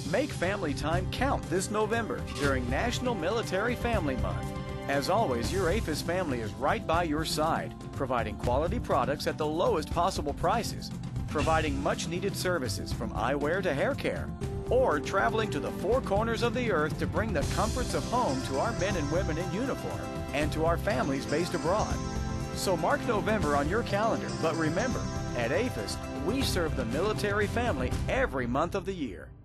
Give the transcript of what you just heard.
Make family time count this November during National Military Family Month. As always, your AAFES family is right by your side, providing quality products at the lowest possible prices, providing much-needed services from eyewear to hair care, or traveling to the four corners of the earth to bring the comforts of home to our men and women in uniform and to our families based abroad. So mark November on your calendar, but remember, at AAFES, we serve the military family every month of the year.